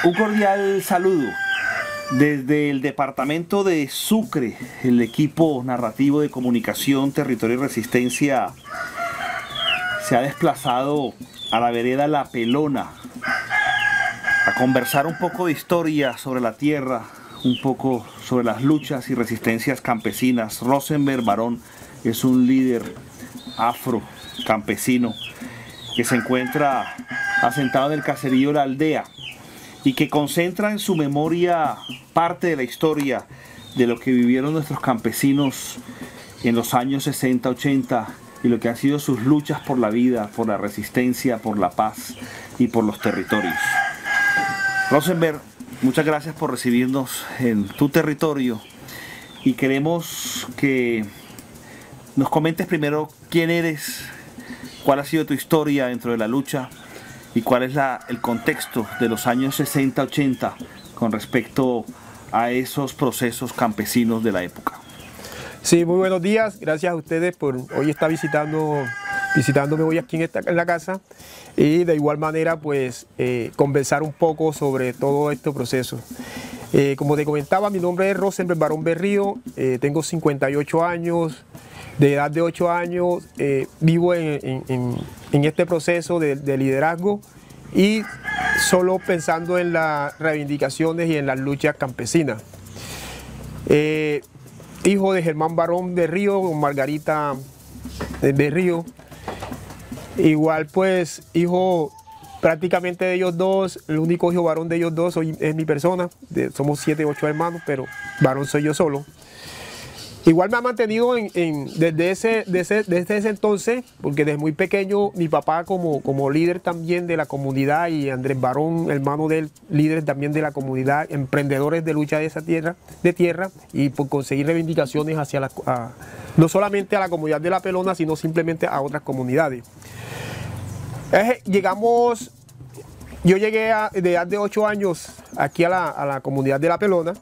Un cordial saludo desde el departamento de Sucre. El equipo narrativo de comunicación, territorio y resistencia se ha desplazado a la vereda La Pelona a conversar un poco de historia sobre la tierra, un poco sobre las luchas y resistencias campesinas. Rosenberg Barón es un líder afro campesino que se encuentra asentado en el caserío La Aldea y que concentra en su memoria parte de la historia de lo que vivieron nuestros campesinos en los años 60, 80 y lo que han sido sus luchas por la vida, por la resistencia, por la paz y por los territorios. Rosenberg, muchas gracias por recibirnos en tu territorio y queremos que nos comentes primero quién eres, cuál ha sido tu historia dentro de la lucha y cuál es el contexto de los años 60-80 con respecto a esos procesos campesinos de la época. Sí, muy buenos días, gracias a ustedes por hoy estar visitándome hoy aquí en la casa y de igual manera pues conversar un poco sobre todo este proceso. Como te comentaba, mi nombre es Rosenberg Barón Berrío, tengo 58 años, de edad de 8 años, vivo en este proceso de liderazgo y solo pensando en las reivindicaciones y en las luchas campesinas. Hijo de Germán Barón Berrío con Margarita Berrío, igual pues hijo prácticamente de ellos dos, el único hijo varón de ellos dos es mi persona, somos 7, 8 hermanos, pero varón soy yo solo. Igual me ha mantenido desde ese entonces, porque desde muy pequeño mi papá como líder también de la comunidad y Andrés Barón, hermano de él, líder también de la comunidad, emprendedores de lucha de esa tierra y por conseguir reivindicaciones hacia no solamente a la comunidad de La Pelona, sino simplemente a otras comunidades. Yo llegué de edad de 8 años aquí a la comunidad de La Pelona.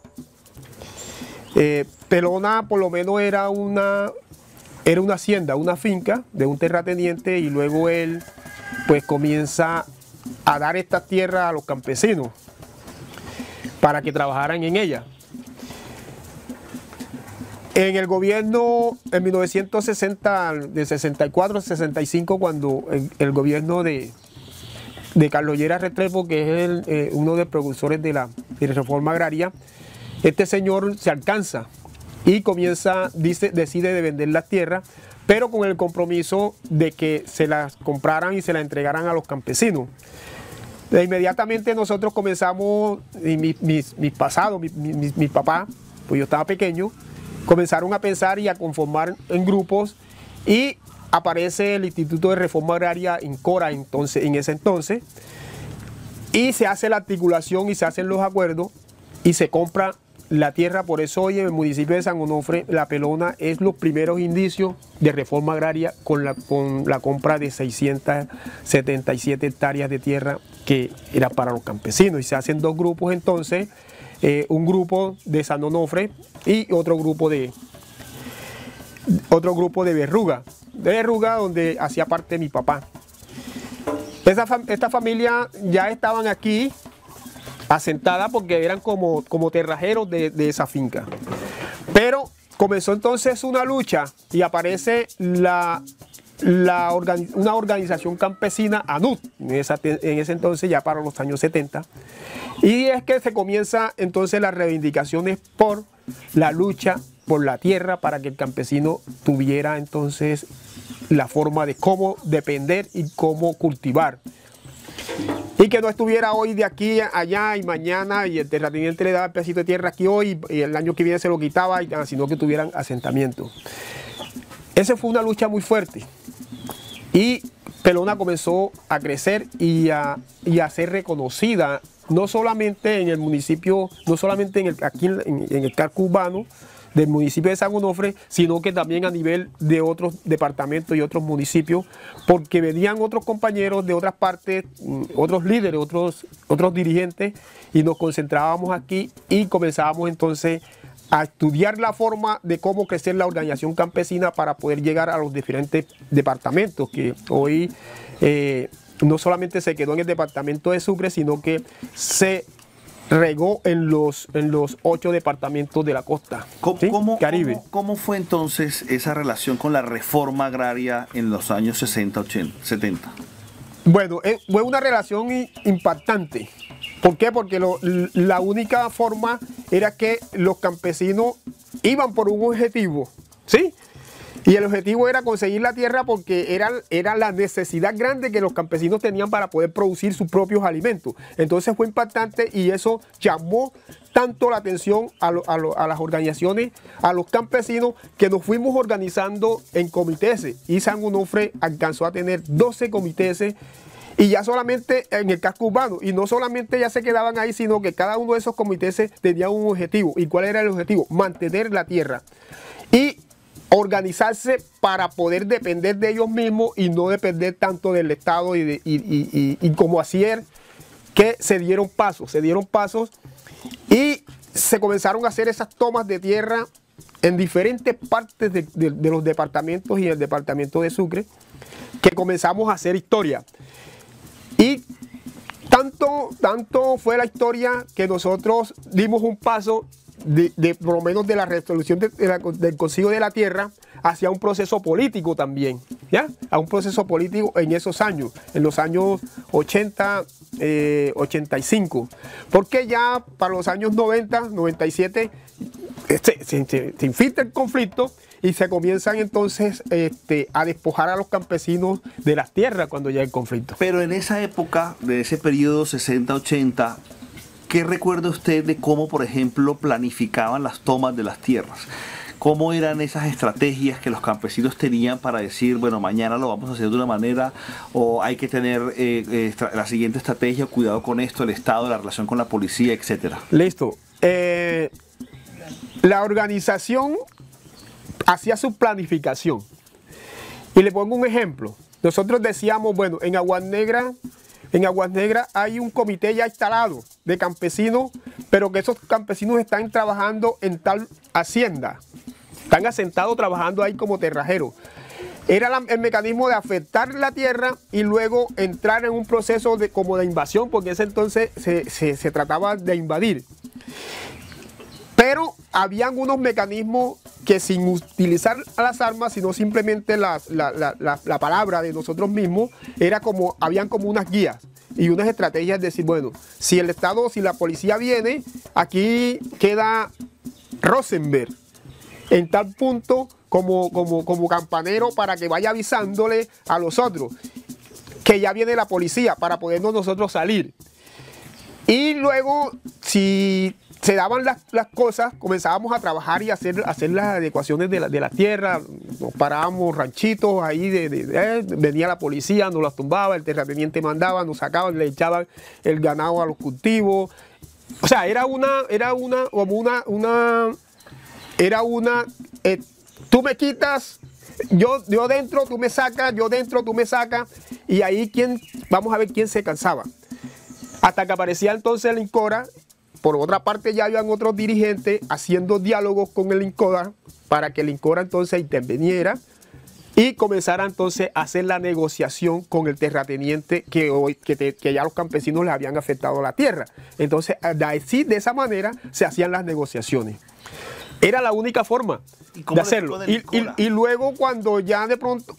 Pelona por lo menos era una hacienda, una finca de un terrateniente y luego él pues comienza a dar esta tierra a los campesinos para que trabajaran en ella. En el gobierno en 1960, de 64 a 65, cuando el gobierno de Carlos Lleras Restrepo, que es uno de los precursores de la reforma agraria, este señor se alcanza y decide de vender las tierras, pero con el compromiso de que se las compraran y se las entregaran a los campesinos. Inmediatamente nosotros comenzamos, y mis papás, pues yo estaba pequeño, comenzaron a pensar y a conformar en grupos y aparece el Instituto de Reforma Agraria INCORA en ese entonces y se hace la articulación y se hacen los acuerdos y se compra la tierra. Por eso hoy en el municipio de San Onofre, La Pelona es los primeros indicios de reforma agraria con la compra de 677 hectáreas de tierra que era para los campesinos. Y se hacen dos grupos entonces, un grupo de San Onofre y otro grupo de Berruga. De Berruga, donde hacía parte mi papá. Esta familia ya estaban aquí asentada porque eran como terrajeros de esa finca. Pero comenzó entonces una lucha y aparece una organización campesina, ANUD, en ese entonces ya para los años 70. Y es que se comienza entonces las reivindicaciones por la lucha por la tierra para que el campesino tuviera entonces la forma de cómo depender y cómo cultivar. Y que no estuviera hoy de aquí a allá y mañana y el terrateniente le daba el pedacito de tierra aquí hoy y el año que viene se lo quitaba, sino que tuvieran asentamiento. Esa fue una lucha muy fuerte y Pelona comenzó a crecer y a ser reconocida no solamente en el municipio, no solamente aquí en el casco urbano del municipio de San Onofre, sino que también a nivel de otros departamentos y otros municipios, porque venían otros compañeros de otras partes, otros líderes, otros dirigentes, y nos concentrábamos aquí y comenzábamos entonces a estudiar la forma de cómo crecer la organización campesina para poder llegar a los diferentes departamentos, que hoy no solamente se quedó en el departamento de Sucre, sino que se regó en los 8 departamentos de la costa, ¿sí? Caribe. ¿Cómo fue entonces esa relación con la reforma agraria en los años 60, 80, 70? Bueno, fue una relación impactante. ¿Por qué? Porque la única forma era que los campesinos iban por un objetivo, ¿sí? Y el objetivo era conseguir la tierra porque era la necesidad grande que los campesinos tenían para poder producir sus propios alimentos. Entonces fue impactante y eso llamó tanto la atención a las organizaciones, a los campesinos, que nos fuimos organizando en comités. Y San Onofre alcanzó a tener 12 comités y ya solamente en el casco urbano. Y no solamente ya se quedaban ahí, sino que cada uno de esos comités tenía un objetivo. ¿Y cuál era el objetivo? Mantener la tierra. Y organizarse para poder depender de ellos mismos y no depender tanto del Estado y como ayer que se dieron pasos y se comenzaron a hacer esas tomas de tierra en diferentes partes de los departamentos y el departamento de Sucre, que comenzamos a hacer historia. Y tanto fue la historia que nosotros dimos un paso por lo menos de la resolución del Consejo de la Tierra hacia un proceso político también, ¿ya? A un proceso político en esos años, en los años 80, 85, porque ya para los años 90, 97 se infiltra el conflicto y se comienzan entonces a despojar a los campesinos de las tierras cuando ya hay conflicto. Pero en esa época, de ese periodo 60-80, ¿qué recuerda usted de cómo, por ejemplo, planificaban las tomas de las tierras? ¿Cómo eran esas estrategias que los campesinos tenían para decir, bueno, mañana lo vamos a hacer de una manera, o hay que tener la siguiente estrategia, cuidado con esto, el Estado, la relación con la policía, etcétera? Listo. La organización hacía su planificación. Y le pongo un ejemplo. Nosotros decíamos, bueno, en Aguas Negras hay un comité ya instalado de campesinos, pero que esos campesinos están trabajando en tal hacienda. Están asentados trabajando ahí como terrajeros. Era el mecanismo de afectar la tierra y luego entrar en un proceso como de invasión, porque ese entonces se trataba de invadir. Pero habían unos mecanismos que sin utilizar las armas, sino simplemente la palabra de nosotros mismos, habían como unas guías y unas estrategias de decir, bueno, si el Estado, si la policía viene, aquí queda Rosenberg en tal punto como campanero para que vaya avisándole a los otros que ya viene la policía para podernos nosotros salir. Y luego, si se daban las cosas, comenzábamos a trabajar y hacer las adecuaciones de la tierra. Nos parábamos ranchitos ahí, venía la policía, nos las tumbaba, el terrateniente mandaba, nos sacaban, le echaban el ganado a los cultivos. O sea, tú me quitas, yo dentro, tú me sacas, yo dentro, tú me sacas, y ahí vamos a ver quién se cansaba. Hasta que aparecía entonces el INCORA. Por otra parte, ya habían otros dirigentes haciendo diálogos con el INCORA para que el INCORA entonces interviniera y comenzara entonces a hacer la negociación con el terrateniente que ya los campesinos les habían afectado la tierra. Entonces, de esa manera se hacían las negociaciones. Era la única forma de hacerlo. Y luego cuando ya de pronto,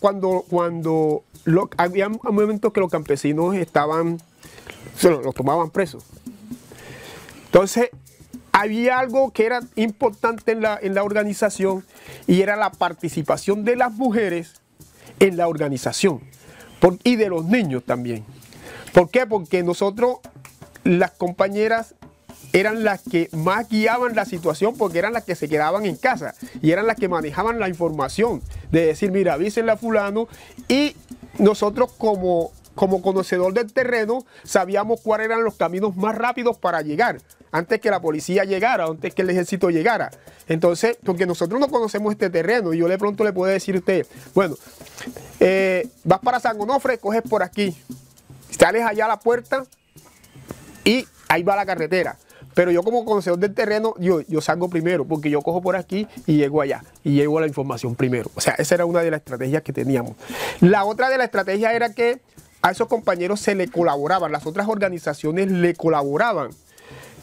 había momentos que los campesinos los tomaban presos. Entonces, había algo que era importante en la organización y era la participación de las mujeres en la organización y de los niños también. ¿Por qué? Porque nosotros, las compañeras, eran las que más guiaban la situación porque eran las que se quedaban en casa y eran las que manejaban la información de decir, mira, avísenle a fulano, y nosotros como conocedor del terreno sabíamos cuáles eran los caminos más rápidos para llegar antes que la policía llegara, antes que el ejército llegara. Entonces, porque nosotros no conocemos este terreno y yo de pronto le puedo decir a usted, bueno, vas para San Onofre, coges por aquí, sales allá a la puerta y ahí va la carretera. Pero yo como conocedor del terreno, yo salgo primero, porque yo cojo por aquí y llego allá, y llego a la información primero. O sea, esa era una de las estrategias que teníamos. La otra de las estrategias era que a esos compañeros se le colaboraban, las otras organizaciones le colaboraban.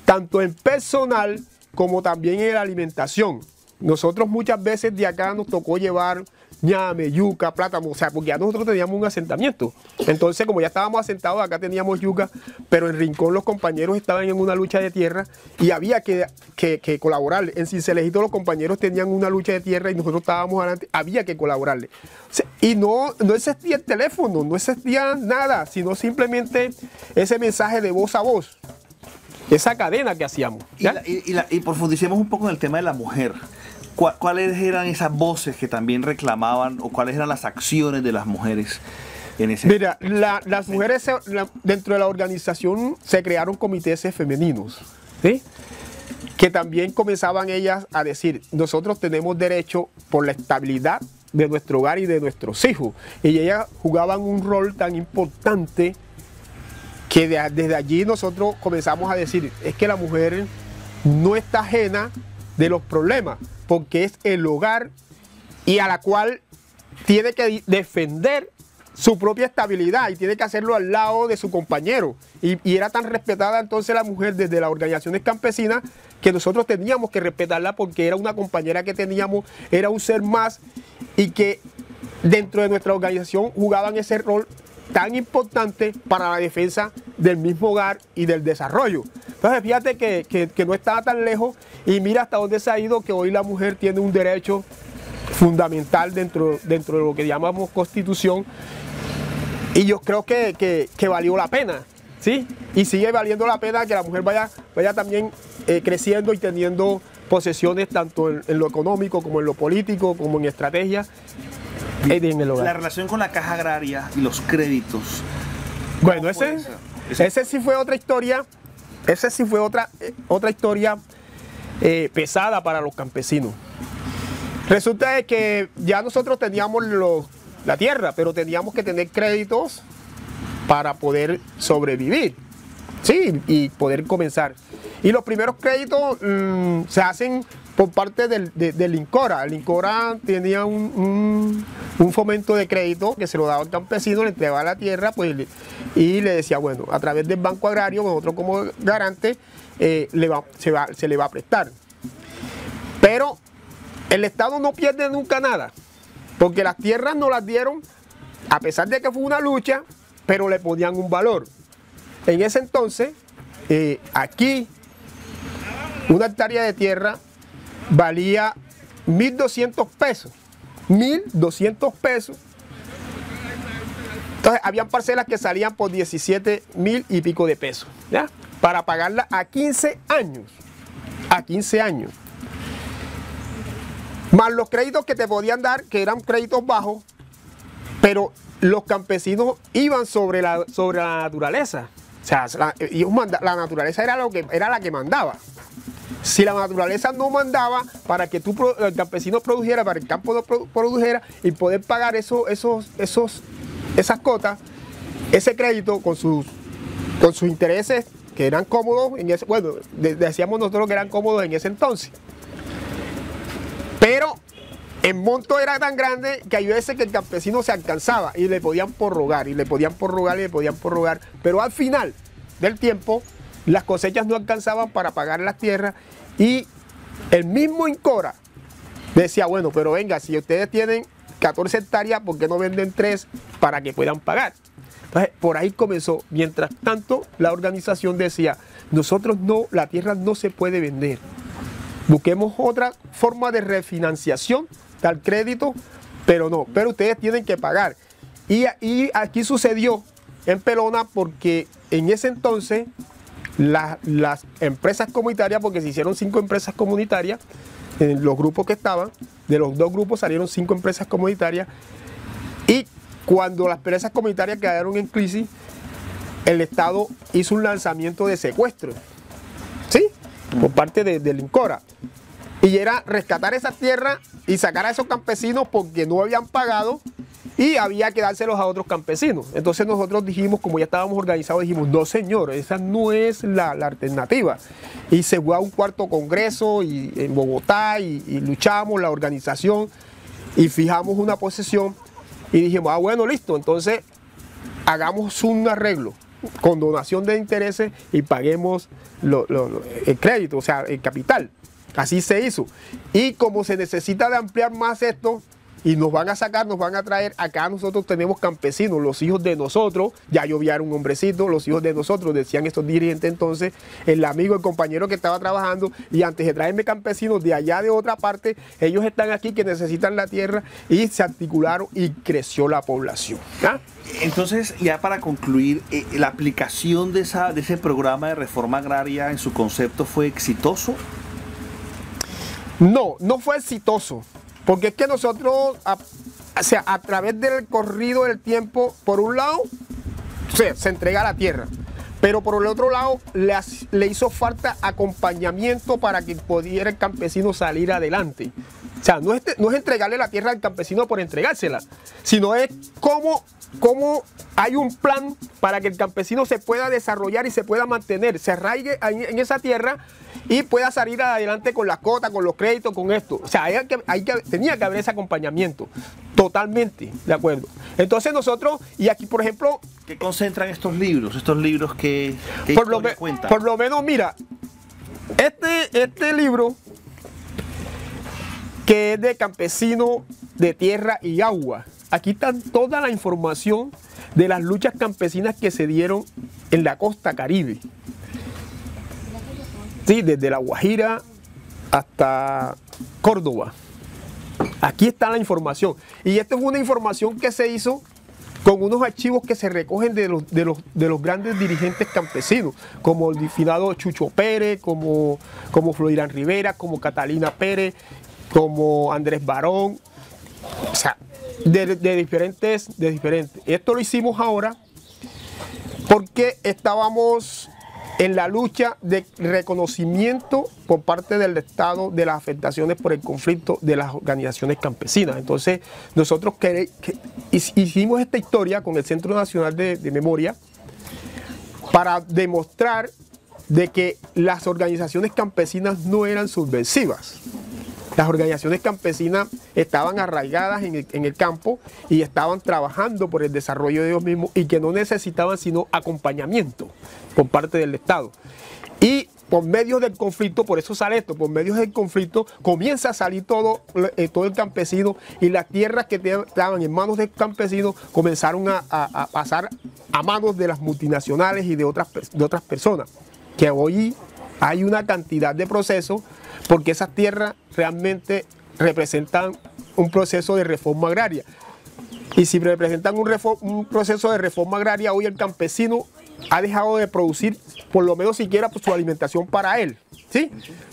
tanto en personal como también en la alimentación. Nosotros muchas veces de acá nos tocó llevar ñame, yuca, plátano, o sea, porque ya nosotros teníamos un asentamiento. Entonces, como ya estábamos asentados, acá teníamos yuca, pero en Rincón los compañeros estaban en una lucha de tierra y había que colaborarle. En Cincelejito los compañeros tenían una lucha de tierra y nosotros estábamos adelante, había que colaborarle. O sea, y no existía el teléfono, no existía nada, sino simplemente ese mensaje de voz a voz, esa cadena que hacíamos. Y profundicemos un poco en el tema de la mujer. ¿Cuáles eran esas voces que también reclamaban o cuáles eran las acciones de las mujeres en ese? Mira, las mujeres dentro de la organización se crearon comités femeninos, ¿sí? Que también comenzaban ellas a decir, nosotros tenemos derecho por la estabilidad de nuestro hogar y de nuestros hijos. Y ellas jugaban un rol tan importante que desde allí nosotros comenzamos a decir, es que la mujer no está ajena de los problemas, porque es el hogar y a la cual tiene que defender su propia estabilidad y tiene que hacerlo al lado de su compañero. Y era tan respetada entonces la mujer desde las organizaciones campesinas que nosotros teníamos que respetarla porque era una compañera que teníamos, era un ser más y que dentro de nuestra organización jugaban ese rol tan importante para la defensa del mismo hogar y del desarrollo. Entonces fíjate que no estaba tan lejos y mira hasta dónde se ha ido, que hoy la mujer tiene un derecho fundamental dentro de lo que llamamos constitución y yo creo que valió la pena, ¿sí? Y sigue valiendo la pena que la mujer vaya también creciendo y teniendo posesiones tanto en lo económico como en lo político como en estrategia. La relación con la caja agraria y los créditos. Bueno, ese sí fue otra historia. Esa sí fue otra historia pesada para los campesinos. Resulta de que ya nosotros teníamos la tierra, pero teníamos que tener créditos para poder sobrevivir, sí, y poder comenzar. Y los primeros créditos se hacen por parte del INCORA. El INCORA tenía un fomento de crédito que se lo daba al campesino, le entregaba la tierra, pues, y le decía, bueno, a través del Banco Agrario, nosotros como garante, se le va a prestar. Pero el Estado no pierde nunca nada, porque las tierras no las dieron, a pesar de que fue una lucha, pero le ponían un valor. En ese entonces, aquí, una hectárea de tierra valía 1.200 pesos. 1.200 pesos. Entonces, habían parcelas que salían por 17.000 y pico de pesos, ¿ya? Para pagarla a 15 años. A 15 años. Más los créditos que te podían dar, que eran créditos bajos, pero los campesinos iban sobre la naturaleza. O sea, la naturaleza era la que mandaba. Si la naturaleza no mandaba para que el campesino produjera, para que el campo no produjera y poder pagar esas cotas, ese crédito con sus intereses que eran cómodos, bueno, decíamos nosotros que eran cómodos en ese entonces. Pero el monto era tan grande que hay veces que el campesino se alcanzaba y le podían prorrogar, y le podían prorrogar, pero al final del tiempo las cosechas no alcanzaban para pagar las tierras y el mismo INCORA decía, bueno, pero venga, si ustedes tienen 14 hectáreas, ¿por qué no venden 3 para que puedan pagar? Entonces, por ahí comenzó. Mientras tanto, la organización decía, nosotros la tierra no se puede vender. Busquemos otra forma de refinanciación, tal crédito, pero ustedes tienen que pagar. Y aquí sucedió en Pelona porque en ese entonces las empresas comunitarias, porque se hicieron 5 empresas comunitarias, en los grupos que estaban, de los 2 grupos salieron 5 empresas comunitarias, y cuando las empresas comunitarias quedaron en crisis, el Estado hizo un lanzamiento de secuestro, ¿sí? Por parte del INCORA. Y era rescatar esas tierras y sacar a esos campesinos porque no habían pagado y había que dárselos a otros campesinos. Entonces nosotros dijimos, como ya estábamos organizados, dijimos, no señor, esa no es la alternativa. Y se fue a un cuarto congreso en Bogotá y luchamos la organización y fijamos una posesión y dijimos, bueno, listo, entonces hagamos un arreglo. con donación de intereses y paguemos el crédito, o sea, el capital. Así se hizo. Y como se necesita de ampliar más esto, y nos van a sacar, nos van a traer, acá nosotros tenemos campesinos, los hijos de nosotros, ya lloviaron un hombrecito, los hijos de nosotros, decían estos dirigentes entonces, el amigo, el compañero que estaba trabajando, y antes de traerme campesinos de allá de otra parte, ellos están aquí que necesitan la tierra, y se articularon y creció la población. ¿Ah? Entonces, ya para concluir, ¿la aplicación de ese programa de reforma agraria en su concepto fue exitoso? No, no fue exitoso. Porque es que nosotros, a través del corrido del tiempo, por un lado, se entrega la tierra, pero por el otro lado le hizo falta acompañamiento para que pudiera el campesino salir adelante. O sea, no es entregarle la tierra al campesino por entregársela, sino es cómo hay un plan para que el campesino se pueda desarrollar y se pueda mantener, se arraigue en esa tierra y pueda salir adelante con las cotas, con los créditos, con esto. O sea, tenía que haber ese acompañamiento, totalmente, ¿de acuerdo? Entonces nosotros, y aquí por ejemplo... ¿Qué concentran estos libros? Estos libros que cuentan. Por lo menos, mira, este libro, que es de campesino de tierra y agua, aquí está toda la información de las luchas campesinas que se dieron en la costa Caribe. Sí, desde La Guajira hasta Córdoba. Aquí está la información. Y esta es una información que se hizo con unos archivos que se recogen de los grandes dirigentes campesinos, como el finado Chucho Pérez, como Florirán Rivera, como Catalina Pérez, como Andrés Barón. O sea, de diferentes. Esto lo hicimos ahora porque estábamos en la lucha de reconocimiento por parte del Estado de las afectaciones por el conflicto de las organizaciones campesinas. Entonces nosotros hicimos esta historia con el Centro Nacional de Memoria para demostrar de que las organizaciones campesinas no eran subversivas. Las organizaciones campesinas estaban arraigadas en el campo y estaban trabajando por el desarrollo de ellos mismos y que no necesitaban sino acompañamiento por parte del Estado. Y por medio del conflicto, por eso sale esto, por medio del conflicto comienza a salir todo el campesino y las tierras que estaban en manos del campesino comenzaron a pasar a manos de las multinacionales y de otras personas, que hoy hay una cantidad de procesos porque esas tierras realmente representan un proceso de reforma agraria. Y si representan un proceso de reforma agraria, hoy el campesino ha dejado de producir, por lo menos siquiera su alimentación para él, ¿sí?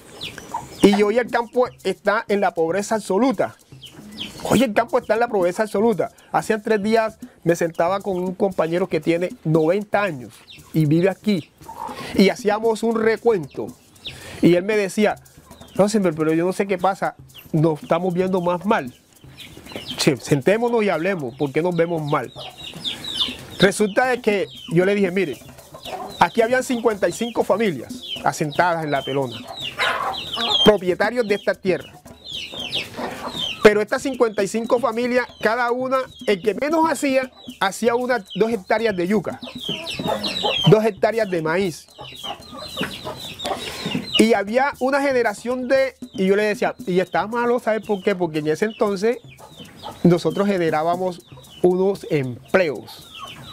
Y hoy el campo está en la pobreza absoluta. Hoy el campo está en la pobreza absoluta. Hace 3 días me sentaba con un compañero que tiene 90 años y vive aquí. Y hacíamos un recuento. Y él me decía, Rosenberg, pero yo no sé qué pasa, nos estamos viendo más mal. Sí, sentémonos y hablemos, ¿por qué nos vemos mal? Resulta de que yo le dije, mire, aquí habían 55 familias asentadas en La Pelona, propietarios de esta tierra. Pero estas 55 familias, cada una, el que menos hacía 2 hectáreas de yuca, 2 hectáreas de maíz. Y había una generación y yo le decía, y está malo, ¿sabes por qué? Porque en ese entonces nosotros generábamos unos empleos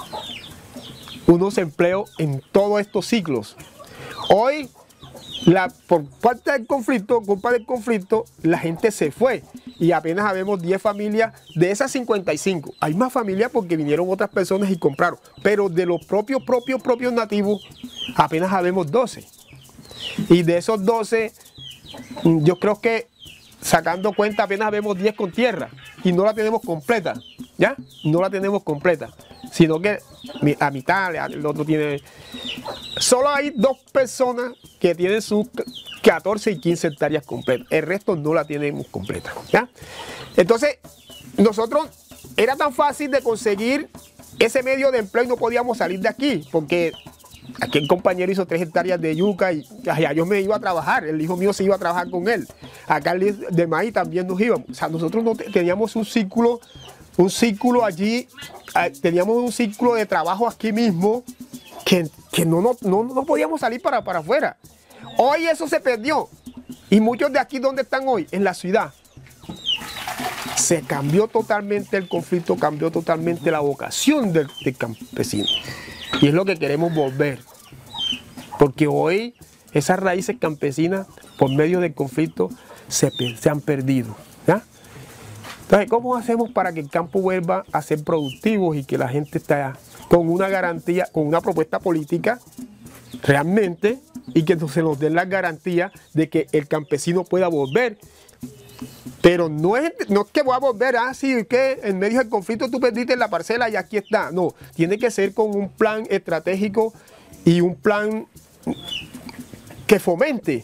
en todos estos ciclos. Hoy, por parte del conflicto, culpa del conflicto, la gente se fue y apenas habemos 10 familias de esas 55. Hay más familias porque vinieron otras personas y compraron, pero de los propios nativos apenas habemos 12. Y de esos 12, yo creo que sacando cuenta apenas vemos 10 con tierra y no la tenemos completa, ¿ya? No la tenemos completa, sino que a mitad, el otro tiene... Solo hay 2 personas que tienen sus 14 y 15 hectáreas completas, el resto no la tenemos completa, ¿ya? Entonces, nosotros era tan fácil de conseguir ese medio de empleo y no podíamos salir de aquí, porque... Aquí el compañero hizo 3 hectáreas de yuca y allá yo me iba a trabajar, el hijo mío se iba a trabajar con él. Acá el de maíz también nos íbamos. O sea, nosotros no teníamos un círculo allí, teníamos un círculo de trabajo aquí mismo que no podíamos salir para afuera. Hoy eso se perdió. Y muchos de aquí, ¿dónde están hoy? En la ciudad. Se cambió totalmente el conflicto, cambió totalmente la vocación del campesino. Y es lo que queremos volver. Porque hoy esas raíces campesinas, por medio del conflicto, se han perdido. ¿Ya? Entonces, ¿cómo hacemos para que el campo vuelva a ser productivo y que la gente esté con una garantía, con una propuesta política realmente, y que se nos den las garantías de que el campesino pueda volver? Pero no es que voy a volver así, que en medio del conflicto tú perdiste la parcela y aquí está. No, tiene que ser con un plan estratégico y un plan que fomente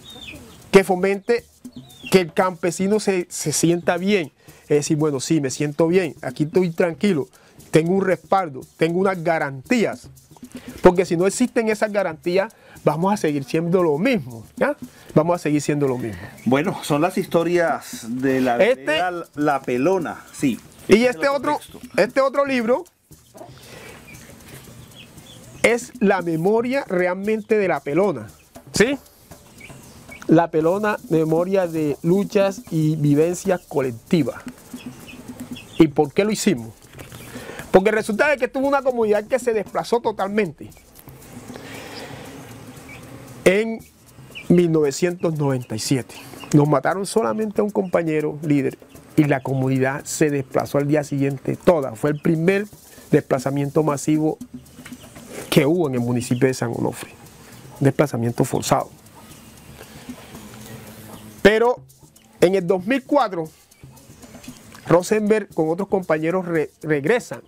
que el campesino se sienta bien. Es decir, bueno, sí, me siento bien, aquí estoy tranquilo, tengo un respaldo, tengo unas garantías. Porque si no existen esas garantías, vamos a seguir siendo lo mismo, ¿ya? Vamos a seguir siendo lo mismo. Bueno, son las historias de la vereda La Pelona, sí. Y este otro libro es la memoria realmente de La Pelona, ¿sí? La Pelona, memoria de luchas y vivencias colectivas. ¿Y por qué lo hicimos? Porque resulta de que tuvo una comunidad que se desplazó totalmente en 1997. Nos mataron solamente a un compañero líder y la comunidad se desplazó al día siguiente toda. Fue el primer desplazamiento masivo que hubo en el municipio de San Onofre. Desplazamiento forzado. Pero en el 2004, Rosenberg con otros compañeros regresan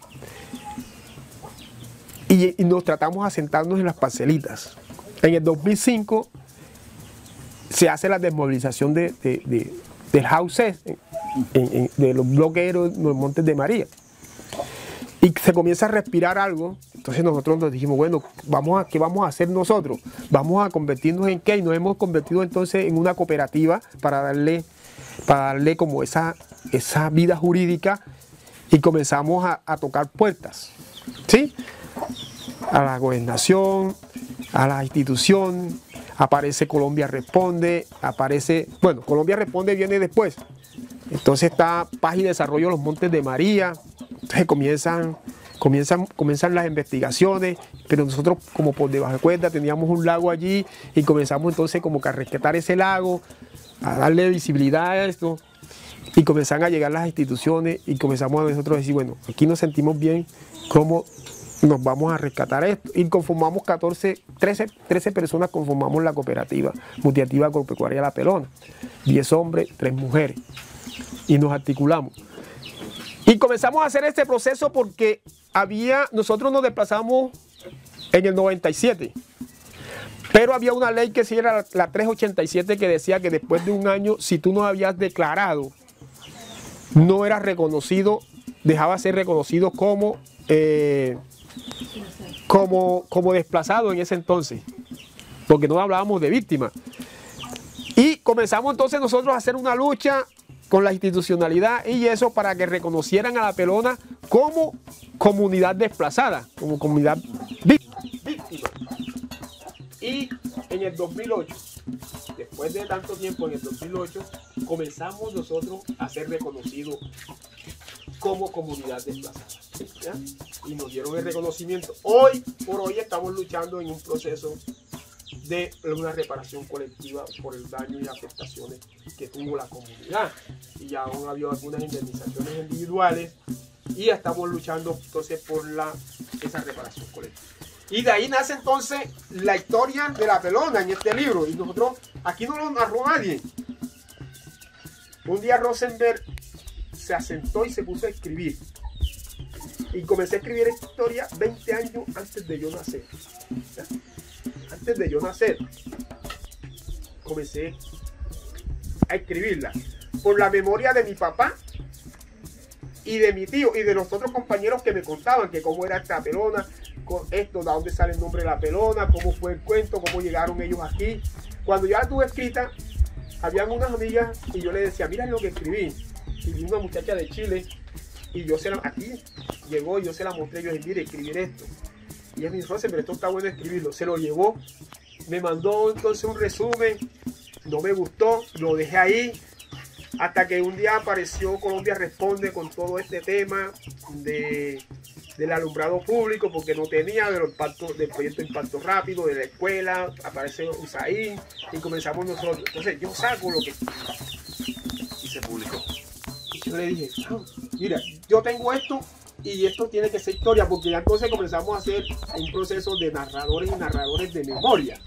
y nos tratamos a sentarnos en las parcelitas. En el 2005 se hace la desmovilización del House de los bloqueros de los Montes de María. Y se comienza a respirar algo. Entonces nosotros nos dijimos, bueno, ¿qué vamos a hacer nosotros? Vamos a convertirnos en qué, y nos hemos convertido entonces en una cooperativa para darle como esa vida jurídica, y comenzamos a tocar puertas, ¿sí? A la gobernación, a la institución, aparece Colombia Responde, bueno, Colombia Responde viene después. Entonces está Paz y Desarrollo de los Montes de María. Entonces comienzan las investigaciones, pero nosotros como por debajo de cuerda teníamos un lago allí y comenzamos entonces como que a rescatar ese lago, a darle visibilidad a esto, y comenzaron a llegar las instituciones y comenzamos a nosotros a decir, bueno, aquí nos sentimos bien, ¿cómo nos vamos a rescatar esto? Y conformamos 13 personas conformamos la cooperativa multiactiva agropecuaria La Pelona, 10 hombres, 3 mujeres, y nos articulamos. Y comenzamos a hacer este proceso porque nosotros nos desplazamos en el 97, pero había una ley que sí era la 387 que decía que después de un año, si tú no habías declarado, no eras reconocido, dejaba de ser reconocido como desplazado en ese entonces, porque no hablábamos de víctimas. Y comenzamos entonces nosotros a hacer una lucha con la institucionalidad y eso para que reconocieran a La Pelona como comunidad desplazada, como comunidad víctima. Y en el 2008, después de tanto tiempo, en el 2008, comenzamos nosotros a ser reconocidos como comunidad desplazada, ¿ya? Y nos dieron el reconocimiento. Hoy por hoy estamos luchando en un proceso de una reparación colectiva por el daño y afectaciones que tuvo la comunidad, y ya aún había algunas indemnizaciones individuales, y estamos luchando entonces por esa reparación colectiva. Y de ahí nace entonces la historia de La Pelona en este libro, y nosotros aquí no lo narró nadie. Un día Rosenberg se asentó y se puso a escribir, y comencé a escribir esta historia 20 años antes de yo nacer. Antes de yo nacer, comencé a escribirla por la memoria de mi papá y de mi tío y de los otros compañeros que me contaban que cómo era esta Pelona, con esto, de dónde sale el nombre de La Pelona, cómo fue el cuento, cómo llegaron ellos aquí. Cuando ya la tuve escrita, habían unas amigas y yo le decía, mira lo que escribí. Y vi una muchacha de Chile y aquí llegó y yo se la mostré, yo dije, mire, escribir esto. Y ella me dijo, pero esto está bueno escribirlo. Se lo llevó, me mandó entonces un resumen, no me gustó, lo dejé ahí, hasta que un día apareció Colombia Responde con todo este tema del alumbrado público, porque no tenía del proyecto Impacto Rápido, de la escuela, aparece USAID, y comenzamos nosotros. Entonces yo saco lo que... Y se publicó. Y yo le dije, mira, yo tengo esto, y esto tiene que ser historia, porque ya entonces comenzamos a hacer un proceso de narradores y narradores de memoria.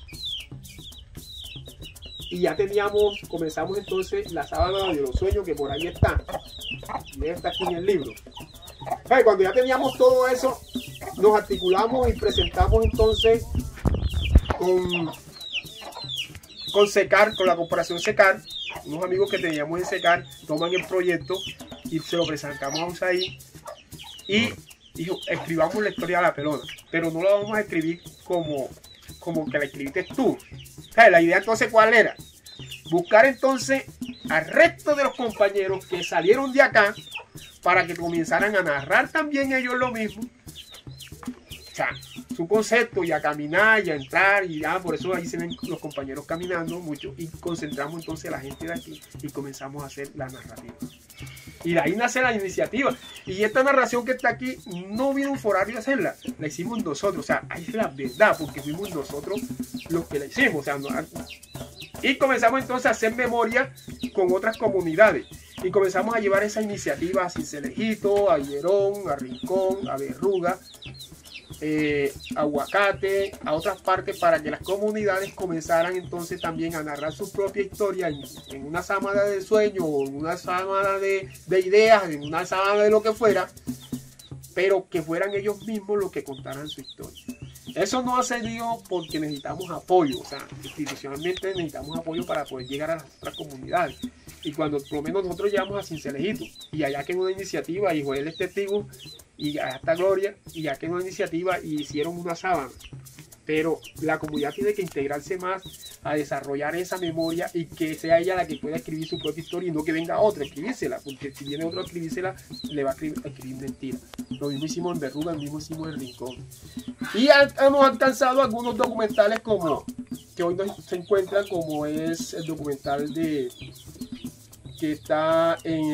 Y ya comenzamos entonces la sábana de los sueños, que por ahí está. Y está aquí en el libro. Cuando ya teníamos todo eso, nos articulamos y presentamos entonces con SECAR, con la corporación SECAR. Unos amigos que teníamos en SECAR toman el proyecto y se lo presentamos a USAID. Y dijo, escribamos la historia de La Pelona, pero no la vamos a escribir como que la escribiste tú. La idea entonces, ¿cuál era? Buscar entonces al resto de los compañeros que salieron de acá para que comenzaran a narrar también ellos lo mismo. O sea, su concepto, y a caminar y a entrar, y ya por eso ahí se ven los compañeros caminando mucho, y concentramos entonces a la gente de aquí y comenzamos a hacer la narrativa. Y de ahí nace la iniciativa. Y esta narración que está aquí no vino un forario a hacerla, la hicimos nosotros. O sea, ahí es la verdad, porque fuimos nosotros los que la hicimos. O sea, y comenzamos entonces a hacer memoria con otras comunidades. Y comenzamos a llevar esa iniciativa a Cincelejito, a Higuerón, a Rincón, a Berruga, Aguacate, a otras partes, para que las comunidades comenzaran entonces también a narrar su propia historia en una sábana de sueños, o en una sábana de ideas, en una sábana de lo que fuera, pero que fueran ellos mismos los que contaran su historia. Eso no ha servido porque necesitamos apoyo, o sea, institucionalmente necesitamos apoyo para poder llegar a las otras comunidades. Y cuando por lo menos nosotros llegamos a Cincelejito, y allá que en una iniciativa, y Joel es testigo, y allá está Gloria, y allá que en una iniciativa y hicieron una sábana. Pero la comunidad tiene que integrarse más a desarrollar esa memoria, y que sea ella la que pueda escribir su propia historia, y no que venga otra a escribírsela, porque si viene otro a escribírsela, le va a escribir mentira. Lo mismo hicimos en Berruga, lo mismo hicimos en Rincón. Y hemos alcanzado algunos documentales como que hoy no se encuentran, como es el documental que está en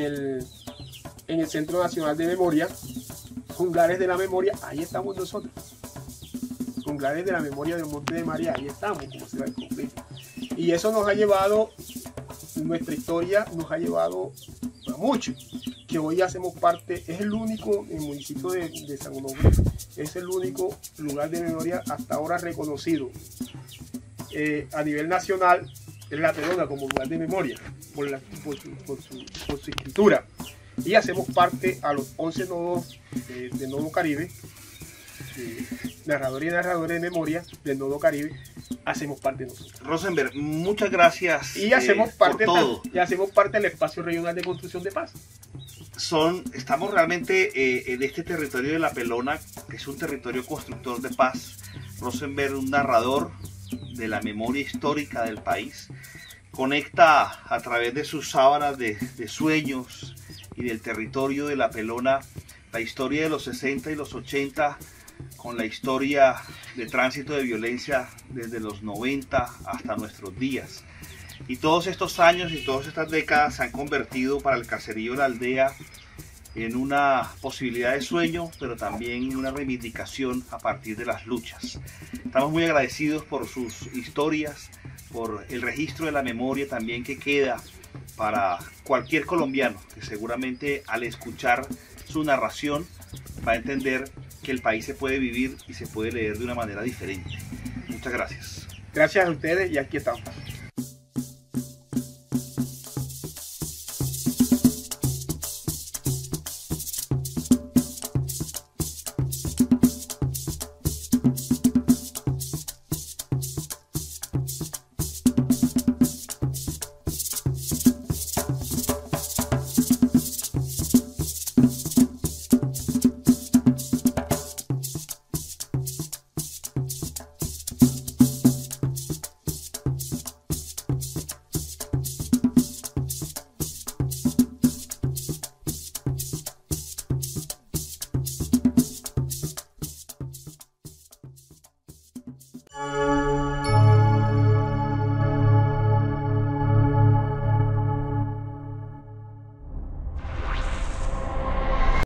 el Centro Nacional de Memoria, Junglares de la Memoria. Ahí estamos nosotros. Junglares de la Memoria del Monte de María, ahí estamos, como se va a cumplir. Y eso nos ha llevado, nuestra historia nos ha llevado a mucho, que hoy hacemos parte. Es el único, el municipio de San Onofre, es el único lugar de memoria hasta ahora reconocido a nivel nacional en La Pelona como lugar de memoria por su escritura. Y hacemos parte a los 11 nodos de Nodo Caribe, narradores y narradores de memoria del Nodo Caribe. Hacemos parte de nosotros. Rosenberg, muchas gracias. Y hacemos parte por todo. Y hacemos parte del Espacio Regional de Construcción de Paz. Estamos realmente en este territorio de La Pelona, que es un territorio constructor de paz. Rosenberg, un narrador de la memoria histórica del país, conecta a través de sus sábanas de sueños y del territorio de La Pelona la historia de los 60 y los 80 con la historia de tránsito de violencia desde los 90 hasta nuestros días. Y todos estos años y todas estas décadas se han convertido para el caserío de La Aldea en una posibilidad de sueño, pero también en una reivindicación a partir de las luchas. Estamos muy agradecidos por sus historias, por el registro de la memoria también que queda para cualquier colombiano, que seguramente al escuchar su narración va a entender que el país se puede vivir y se puede leer de una manera diferente. Muchas gracias. Gracias a ustedes, y aquí estamos.